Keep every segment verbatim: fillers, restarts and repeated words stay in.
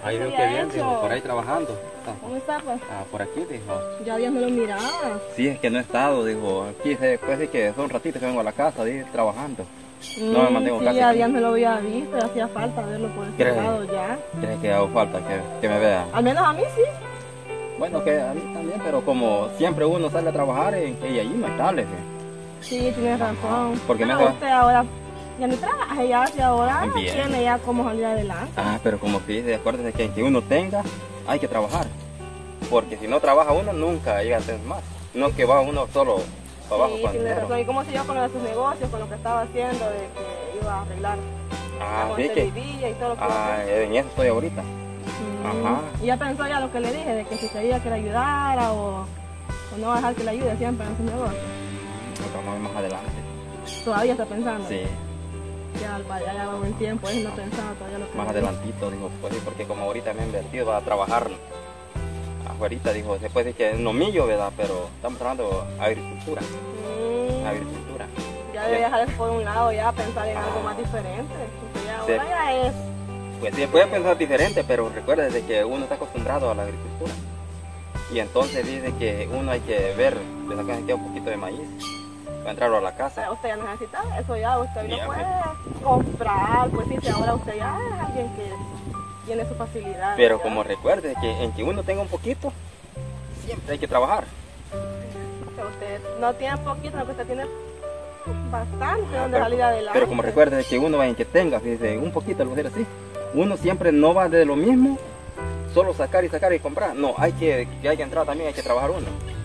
rato Ahí se veo que había bien, hecho. dijo, por ahí trabajando. Ah, ¿Cómo está, pues? ah, por aquí, dijo. Ya Dios no lo miraba. Sí, es que no he estado, dijo. Aquí se puede decir que son ratitos que vengo a la casa, dice, trabajando. No me mantengo sí, casi ya aquí. Dios no lo había visto, hacía falta verlo por ese ¿Crees? lado ya. ¿Crees que hago falta que, que me vea? Al menos a mí sí. Bueno, que a mí también, pero como siempre uno sale a trabajar y, y allí no hay tales. Sí, tienes razón. Porque me Pero va- usted ahora ya no trabaja, ya hace ahora Bien. tiene ya como salir adelante. Ah, pero como que dice, acuérdese que que uno tenga, hay que trabajar. Porque si no trabaja uno, nunca llega a tener más. No que va uno solo para abajo Sí, con tienes dinero. razón. Y como si yo con lo de sus negocios, con lo que estaba haciendo, de que iba a arreglar Ah, cómo sí se que. vivía y todo lo que iba a Ah, hacer. en eso estoy ahorita. Mm, ajá. Y ya pensó ya lo que le dije, de que si quería que le ayudara o, o no va a dejar que le ayude siempre en su negocio. Pero vamos a ver más adelante. Todavía está pensando. Sí, Ya, ya, ya va buen tiempo, él no pensaba todavía lo que más le dije. adelantito, dijo, pues sí, porque como ahorita me he invertido, va a trabajar afuera, dijo, se puede decir que no millo, ¿verdad? Pero estamos trabajando agricultura, Mm, agricultura. ya debe dejar eso por un lado, ya pensar en algo más diferente. Porque ya Sí. ahora ya es. Pues sí, puede pensar diferente, pero recuerde que uno está acostumbrado a la agricultura. Y entonces dice que uno hay que ver, le sacan aquí un poquito de maíz para entrarlo a la casa. Usted ya necesita eso, ya usted Ya, no puede comprar, pues sí, si ahora usted ya es alguien que tiene su facilidad. Pero ya. como recuerde que en que uno tenga un poquito, siempre hay que trabajar. O sea, usted no tiene poquito, sino que usted tiene bastante donde Ah, pero, salir adelante. pero como recuerde que uno en que tenga, fíjese, un poquito, lo voy a decir así, uno siempre no va de lo mismo, solo sacar y sacar y comprar. No, hay que, que hay que entrar también, hay que trabajar uno.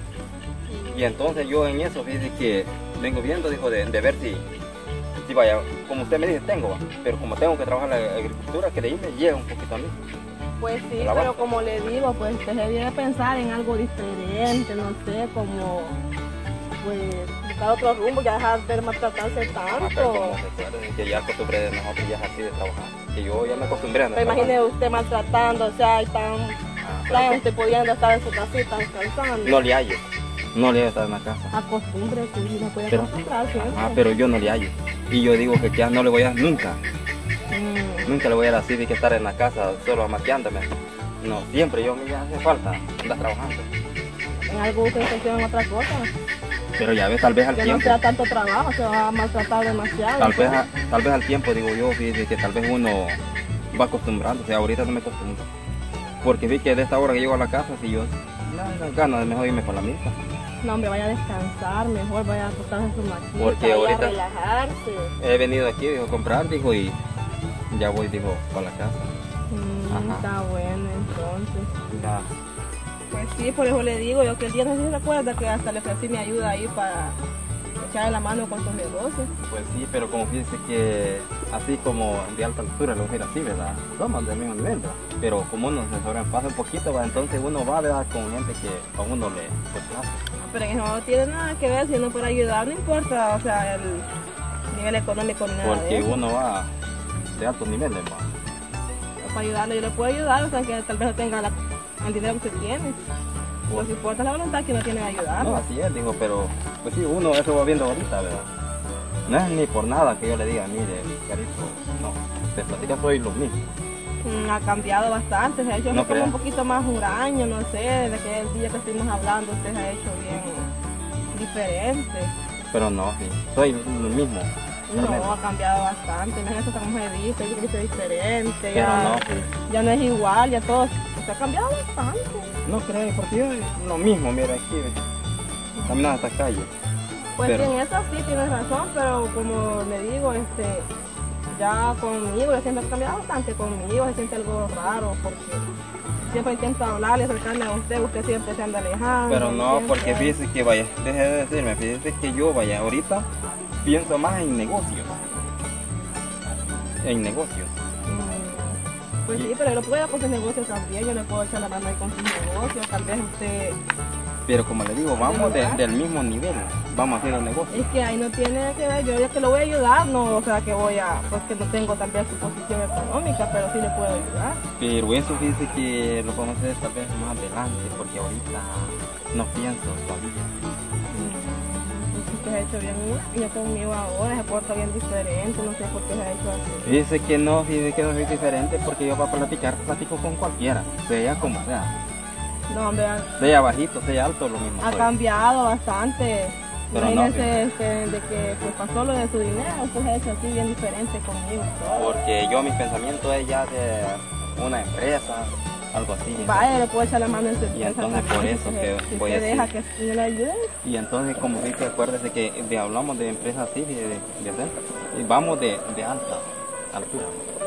Y entonces yo en eso, fíjese que vengo viendo, dijo, de, de ver si, si vaya, como usted me dice, tengo, va, pero como tengo que trabajar la agricultura, que de ahí me llega un poquito a mí. Pues sí, la pero banca. como le digo, pues usted se debe pensar en algo diferente, no sé, como pues buscar otro rumbo, ya dejar de maltratarse Ah, pero como tanto. recuerde que ya acostumbré de nosotros ya es así de trabajar, que yo ya me acostumbré a no Pero trabajar. imagine usted maltratando, o sea, y tan, Ah, pero tan que- usted pudiendo estar en su casita descansando. no le hallo, no le hallo estar en la casa. Acostumbre, que no puede Pero- acostumbrar siempre. Ah, pero yo no le hallo. Y yo digo que ya no le voy a dar nunca. Mm, Nunca le voy a dar así de que estar en la casa solo amateándome. No, siempre yo me hace falta andar trabajando. en algo usted se en otra cosa. Pero ya ves, tal vez al Que no tiempo, sea tanto trabajo, se va a maltratar demasiado. tal vez, pues. a- tal vez al tiempo digo yo, fíjate que tal vez uno va acostumbrándose. Ahorita no me acostumbro. Porque vi que de esta hora que llego a la casa, si yo no ganas de mejor irme con la misma. No, hombre, vaya a descansar, mejor vaya a acostarse en su maquita, Porque vaya ahorita- a relajarse. He venido aquí, dijo, a comprar, dijo, y ya voy, dijo, para la casa. Mm, Ajá. está bueno, entonces. Ya. Pues sí, por eso le digo yo que el día no se recuerda que hasta le ofrecí mi ayuda ahí para echarle la mano con sus negocios. Pues sí, pero como fíjese que así como de alta altura, lo voy a decir así, ¿verdad? Somos del mismo nivel, ¿verdad? Pero como uno se sobrepasa un poquito, ¿verdad? Entonces uno va, ¿verdad? Con gente que a uno le complace. Pero eso no tiene nada que ver, si uno por ayudar, no importa, o sea, el nivel económico ni nada de Porque eso. uno va de altos niveles, ¿va? Para ayudarle, yo le puedo ayudar, o sea, que tal vez no tenga la- el dinero que usted tiene. Pues importa la voluntad que uno tiene de ayudar. No, así es, digo, pero pues sí, uno eso va viendo ahorita, ¿verdad? No es ni por nada que yo le diga, mire, carito, no, de platica soy lo mismo. Mm, ha cambiado bastante, se ha hecho No como crea. un poquito más huraño, no sé, desde que el día que estuvimos hablando usted se ha hecho bien diferente. Pero no, sí, soy lo mismo. realmente. No, ha cambiado bastante, imagínese cómo se viste, se viste diferente, Pero ya no, no, sí. ya no es igual, ya todo, se ha cambiado bastante. No creo, porque yo lo mismo, mira, aquí, caminando hasta calle. Pues Pero- sí, en eso sí tienes razón, pero como le digo, este, ya conmigo, yo siento que ha cambiado bastante conmigo, se siente algo raro, porque siempre intento hablarle, acercarme a usted, usted siempre se anda alejando. Pero no, siempre- porque fíjese que vaya, deje de decirme, fíjese que yo vaya, ahorita pienso más en negocios. En negocios. Mm, Pues sí, pero yo lo puedo con sus negocios también, yo le puedo echar la mano ahí con sus negocios, tal vez usted, Pero como le digo, vamos de- del mismo nivel, vamos a hacer el negocio. es que ahí no tiene que ver, yo ya que lo voy a ayudar, no, o sea que voy a, pues que no tengo también su posición económica, pero sí le puedo ayudar. Pero eso fíjese que lo podemos hacer tal vez más adelante, porque ahorita no pienso todavía. Mm, porque se ha hecho bien, y yo conmigo ahora se porta bien diferente, no sé por qué se ha hecho así. Dice que no, dice que no soy diferente porque yo para platicar, platico con cualquiera, sea como sea. No, hombre, Sea bajito, sea alto, lo mismo ha soy. cambiado bastante. Pero no, Imagínese este, de que pues, pasó lo de su dinero, usted se ha hecho así bien diferente conmigo. Todo. Porque yo, mis pensamientos es ya de una empresa, algo así. Vaya, le puedo echar la mano en su Y entonces por eso que si voy usted a deja decir. que le ayude. Y entonces, como dice, acuérdese que de, hablamos de empresas así, de, de, de hacer, y vamos de, de alta altura.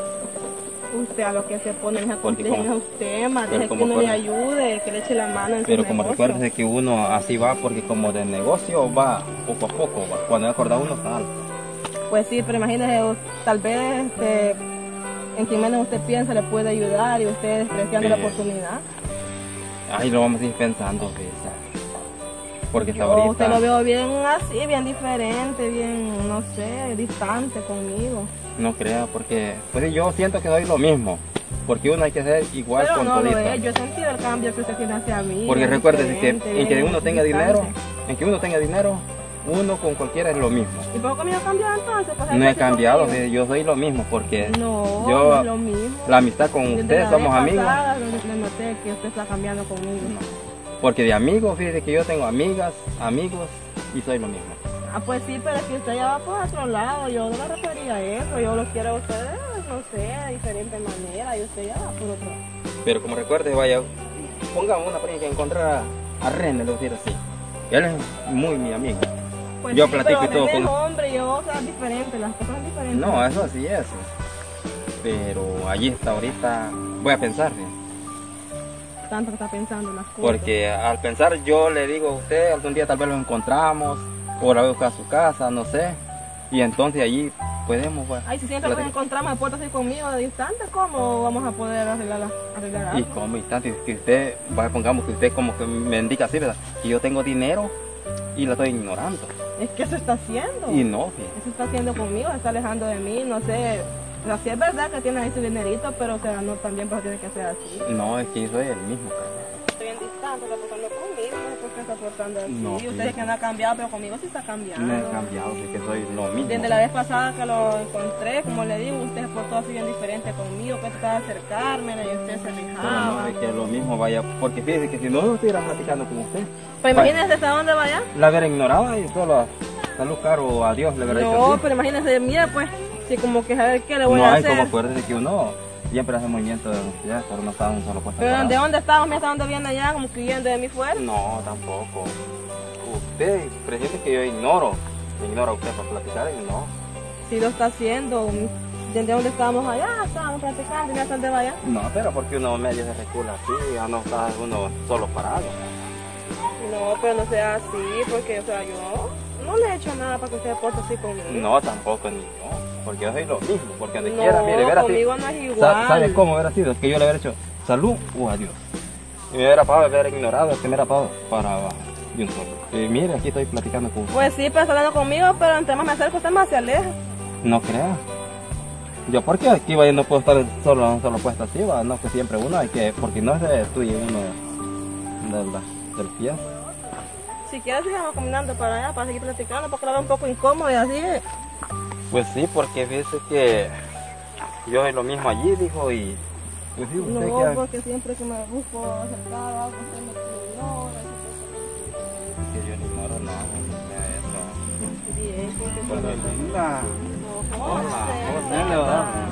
Usted a lo que se pone en Porque esos como- temas, pero deje que como uno le fuera- ayude, que le eche la mano en Pero su como negocio. recuérdese que uno así va, porque como de negocio va poco a poco, va. Cuando es acordado uno está alto. Pues sí, pero imagínese, o- tal vez este, en quien menos usted piensa le puede ayudar y usted despreciando la Sí. oportunidad. Ahí lo vamos a ir pensando, fíjese. Porque hasta Yo ahorita usted lo veo bien así, bien diferente, bien, no sé, distante conmigo. no crea, porque pues yo siento que soy lo mismo. Porque uno hay que ser igual Pero con no lo todito. es, yo he sentido el cambio que usted tiene hacia mí. Porque bien recuérdese que diferente, en que bien uno tenga distante. dinero, en que uno tenga dinero, uno con cualquiera es lo mismo. ¿Y por qué conmigo ha cambiado entonces? Pues, No he así cambiado, conmigo. sí, yo soy lo mismo porque No, yo- no es lo mismo. la amistad con Desde usted la somos vez amigos. pasada, le le noté que usted está cambiando conmigo. Porque de amigos, fíjese que yo tengo amigas, amigos y soy lo mismo. Ah, pues sí, pero es que usted ya va por otro lado. Yo no me refería a eso. Yo lo quiero a ustedes, no sé, de diferente manera. Y usted ya va por otro lado. Pero como recuerde, vaya, pongamos una prima que encontrar a, a René, le voy a decir así. Él es muy mi amigo. Pues Yo sí, platico pero y todo René con- es hombre, yo, o sea, es diferente, las cosas son diferentes. No, eso sí es. Pero allí está ahorita, voy a pensar. ¿sí? Tanto que está pensando en las cosas. Porque al pensar yo le digo a usted, algún día tal vez lo encontramos, o la voy a buscar a su casa, no sé. Y entonces allí podemos, pues, Ay, si siempre nos platicar. encontramos, ¿puede así conmigo de distante? ¿Cómo vamos a poder arreglar, la- arreglar Y algo? como instante, que usted, vaya, pongamos que usted como que me indica así, ¿verdad? Que yo tengo dinero y la estoy ignorando. Es que eso está haciendo. Y no, sí. Eso está haciendo conmigo, se está alejando de mí, no sé. O sea, sí es verdad que tiene ahí su dinerito, pero o sea, no también pues, tiene que ser así. No, es que yo soy el mismo. Estoy en distante, está portando conmigo, no sé por qué está portando así. No, Usted sí. dice que no ha cambiado, pero conmigo sí está cambiando. No he cambiado, es que soy lo mismo. Desde la vez pasada que lo encontré, como le digo, usted se portó así bien diferente conmigo, que trataba de acercarme y usted se Pero alejaba. no, es que lo mismo vaya, porque fíjese que si no estuviera platicando con usted, Pues imagínese hasta dónde vaya. la hubiera ignorado y solo salud caro, adiós, le hubiera dicho No, así. pero imagínese, mira pues, si como que saber qué le voy No a hay hacer. como acuérdese que uno siempre hace movimiento de velocidad, pero no está en un solo puesto. Pero parado. ¿de dónde estamos? Mira, ¿hasta dónde viene allá? Como que huyendo de mi fuera. No, tampoco. Usted presiente que yo ignoro. Ignoro a usted para platicar y no. Si lo está haciendo, ¿desde dónde estábamos allá? Estábamos platicando, mira hasta dónde vaya. No, pero porque uno medio se recula así, ya no está uno solo parado. No, pero no sea así, porque, o sea, yo no le he hecho nada para que usted se porte así conmigo. No, tampoco ni yo. Porque yo soy lo mismo. Porque donde No, quiera, mire, ver así. conmigo no es Sa- igual. ¿Sabes cómo hubiera sido? Que yo le hubiera hecho salud o adiós. Y me hubiera pagado, me hubiera ignorado, que me hubiera pagado para abajo de un solo. Y mire, aquí estoy platicando con usted. Pues sí, pero está hablando conmigo, pero entre más me acerco, usted más se aleja. No crea. Yo, ¿por qué aquí vaya, no puedo estar solo en un solo puesto así? Va? No, que siempre uno hay que, porque no es de tuyo uno de la, del pie. Si quieres, sigamos caminando para allá, para seguir platicando, porque la veo un poco incómodo y así. Pues sí, porque fíjese que yo soy lo mismo allí, dijo, y pues sí, usted No, que, porque siempre que me busco acercar algo, usted me ignora. que yo ni ignoro nada, no sé eso. Bien, porque Pues todo- linda. No, Hola, José, José, ¿cómo le va. está?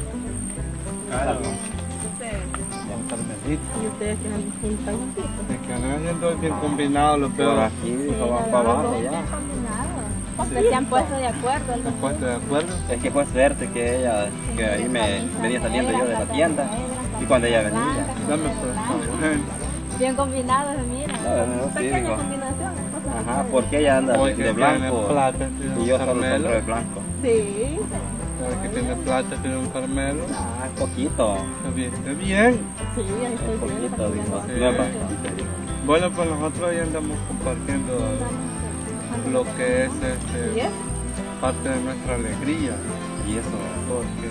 Claro, Usted, ya un Carmelito. y ustedes que están juntitos. Es que andan haciendo bien combinados los Por peores. aquí, dijo, van para abajo ya. Porque se han puesto de acuerdo. ¿Se han puesto de acuerdo? Es que fue suerte que ella, que ahí me venía saliendo yo de la tienda, y cuando ella venía. Dame por favor. Bien combinados, mira. No, no, sí, Pequeña digo. combinación. Ajá, porque ella anda Hoy de que tiene blanco plata, tiene y un yo solo caramelo. compro de blanco. Sí, Sabe que tiene plata, tiene un caramelo. Ah, poquito, Está bien, está bien. sí, ahí estoy viendo. poquito, dijo. Sí. No es bastante, dijo. Bueno, pues nosotros ahí andamos compartiendo lo que es ¿Y este, es? parte de nuestra alegría. Y eso. Porque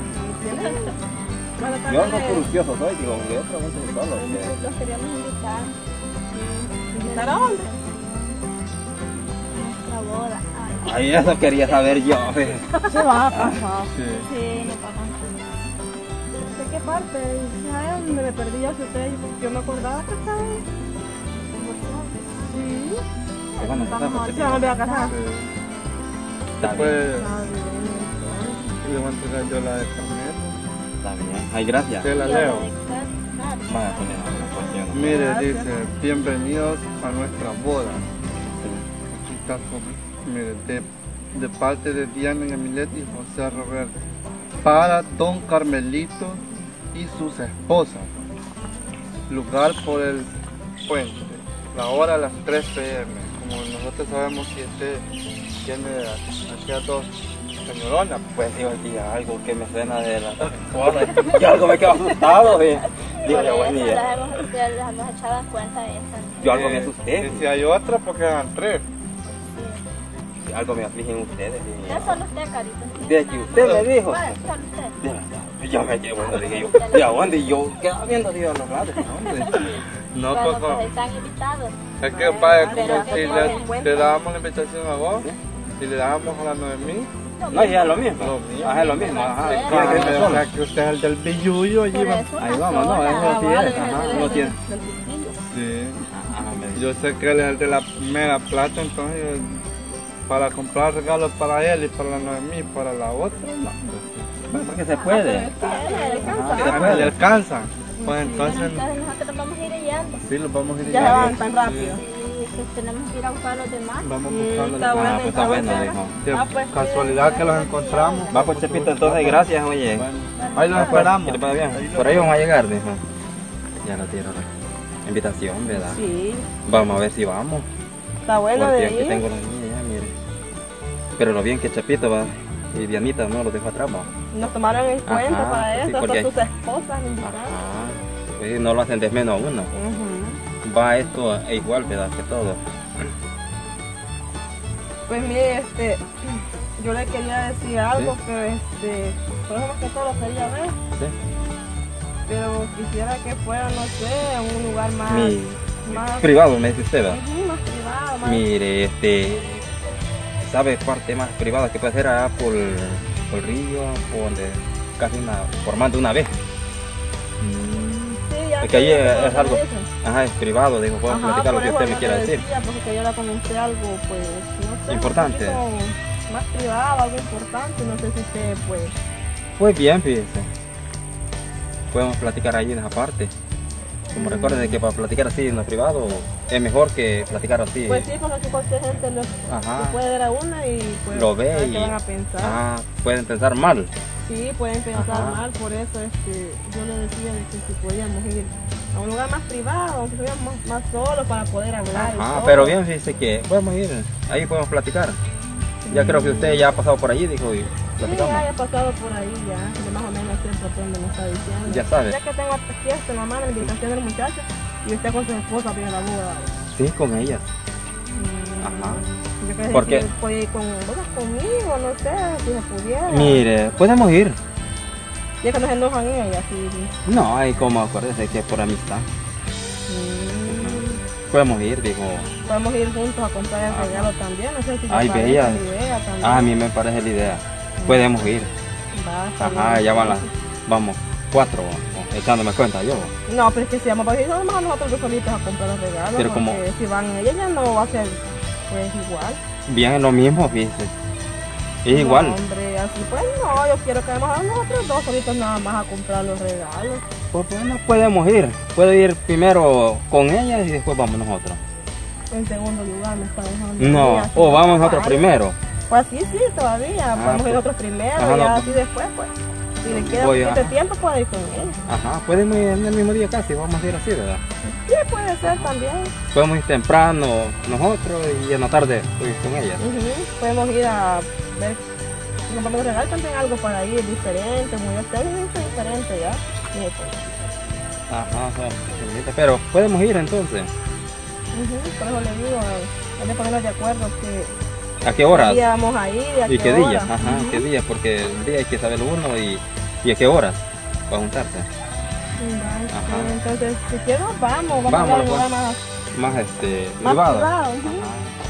Bueno, Yo ando también curioso soy, digo, yo pregunto solo. que- Los queríamos invitar. ¿invitar a dónde? la boda. Ay, Ay, eso quería saber yo. eh. Se va a pasar. Sí. sí, no pagan. ¿De qué parte? ¿Sabe dónde me perdí yo? Si usted, yo me acordaba que estaba. Sí. Se van a casar, Vamos porque Se van a volver a casar. Sí. Está Después Está bien. le voy a entregar yo la de carnet. Está bien. Ay, gracias. Te la leo. Vaya, poner una cuestión. Mire, Gracias. dice, bienvenidos a nuestra boda. Aquí está su, mire, de, de parte de Diana Emilet y José Roberto. Para Don Carmelito y sus esposas. Lugar por el puente. La hora a las tres p m Como nosotros sabemos que usted tiene aquí a dos señoronas. Pues digo, tía, algo que me suena de la esposa. Y algo me quedo asustado. eh. Digo, Por ya, bueno, eso ya. las hemos, ya las hemos echado en cuenta de esa. Yo algo me Eh, asusté. y si hay otra, porque eran tres. Algo me afligen ustedes. eh. Ya solo usted, Carito. De que usted me dijo. Bueno, solo usted. De verdad, yo me quedé bueno, dije yo. ¿De a dónde? Y yo quedaba viendo así a los lados. ¿De dónde? No, Bueno, Coco. pues están invitados. Es que vaya, Pero como que si tomen en le, cuenta. le dábamos la invitación a vos, si le dábamos a la Noemí, No, ya es lo mismo. Lo mismo. Ajá, es lo mismo. Ajá. Sí. Tiene que ser o solo. sea que usted es el del billullo allí Por va. eso Ahí una vamos, no, sola. eso Ah, sí vale, es. Ajá, del- no tiene. del piquillo. Sí. Ajá, me dice. Yo sé que él es el de la mera plata, entonces yo, para comprar regalos para él y para la Noemí, para la otra, no. Porque se puede. Sí, le Ajá, alcanza. se Ah, puede. le alcanzan. Pues entonces, Entonces nosotros vamos a ir yendo. sí, los vamos a ir Ya se llevando. van tan rápido. Y pues tenemos que ir a buscar a los demás. Vamos Mm, buscando. está bueno. Ah, pues está bueno, dijo. De Ah, pues, casualidad que los encontramos. Va pues Chepito, entonces gracias, oye. Bueno, ahí los esperamos. Que te vaya bien. Por ahí vamos a llegar, dijo. Ya la tiro la invitación, ¿verdad? Sí, Vamos a ver si vamos. está bueno Porque de aquí ir. tengo la niña ya, mire. Pero lo bien que Chepito va y Dianita no lo dejó atrás, va. Nos tomaron en cuenta Ajá, para sí, eso, porque hasta sus esposas invitadas. Ajá. Pues no lo hacen de menos a uno. Ujú. Va esto e igual, ¿verdad? Que todo. Pues mire, este, yo le quería decir algo que este, por eso más que todo lo quería ver, ¿Sí? pero quisiera que fuera, no sé, en un lugar más, Mi más, privado, me dice usted, ¿verdad? ujú, más privado, más, Mire, este, ¿sabe parte más privada que puede ser allá por, por el río, por donde casi una, formando una vez? sí, ya Porque ahí sé es, lo que es algo, dicen. ajá, es privado, dijo, puedo Ajá, platicar lo por que eso usted me yo quiera te decir. decía, porque yo le comenté algo, pues, no sé, Importante. un poquito más privado, algo importante, no sé si usted, pues, Pues bien, fíjese. Podemos platicar ahí en esa parte. Como recuerden que para platicar así en lo privado es mejor que platicar así. pues sí, porque aquí cualquier gente lo, Ajá. lo puede ver a una y pues, Lo ve sabe y qué van a pensar. ah, pueden pensar mal. Sí, pueden pensar Ajá. mal, por eso este, yo le decía de que si podíamos ir a un lugar más privado, aunque estuviéramos más, más solos para poder hablar. y Ah, todo. pero bien, fíjese que podemos ir, ahí podemos platicar. Ya creo que usted ya ha pasado por allí, dijo, y Sí, platicamos. ya he pasado por ahí ya, de más o menos sé por dónde me está diciendo. Ya sabe. Ya que tengo aquí hasta en la mano la invitación del muchacho y usted con su esposa viene la boda. Sí, con ellas. Mm, Ajá. Yo creo ¿Por que qué? podía ir con, bueno, conmigo, no sé, si se pudiera. Mire, podemos ir. Ya que no se enojan ellas, sí. No, hay como acuérdese que es por amistad. Mm. Podemos ir, dijo. Podemos ir juntos a comprar el Ajá. regalo también, no sé si te Ay, parece bella. la idea también. Ah, a mí me parece la idea. Podemos ir. Va, está Ajá, bien. ya van las, vamos, cuatro, oh, echándome cuenta yo. No, pero es que si vamos a ir nomás nosotros dos solitos a comprar los regalos, Pero como- porque si van ellas ya no va a ser pues igual. Bien, es lo mismo, fíjese. Es No, igual. hombre, así pues no, yo quiero que vamos a nosotros dos solitos nada más a comprar los regalos. Pues bueno, podemos ir. Puedo ir primero con ellas y después vamos nosotros. En segundo lugar me está dejando. No, así o vamos nosotros vale. primero. Pues sí, sí, todavía. Ah, Podemos ir pues. nosotros primero Ajá, y no, ya pues. así después, pues. Si le queda Voy, un poquito de ajá. tiempo, puede ir con ellos. Ajá, podemos ir en el mismo día casi, vamos a ir así, ¿verdad? Sí, puede ser también. Podemos ir temprano nosotros y en la tarde ir con ellas. Ujú. Podemos ir a ver, nos vamos a regalar también algo para ir diferente, muy estético, diferente ya. Y pues, Ajá, ajá, pero podemos ir entonces. ujú, por eso le digo, eh, hay que ponernos de acuerdo que ¿A qué horas? qué día vamos a ir y a ¿Y qué hora. día? Ajá, Ujú. qué día, porque el día hay que saberlo uno y, y a qué horas para juntarse. Va, Ajá. sí, entonces, si quieres, vamos, vamos, Vamos, a hablar de un pues. lugar más, Más este, más privado. privado. Ujú. Ajá.